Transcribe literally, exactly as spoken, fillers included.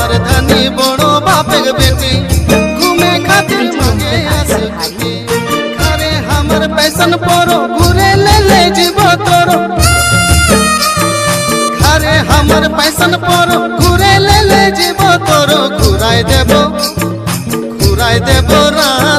আমার ধানি বড় বাপের বেটি ঘুমে খাतिर মাগে আসে ঘুমি ঘরে আমার पैसन परो घुरे ले ले जीव तोर घरे हमर पैसन परो घुरे ले ले जीव तोर घुराई देबो घुराई देबो रा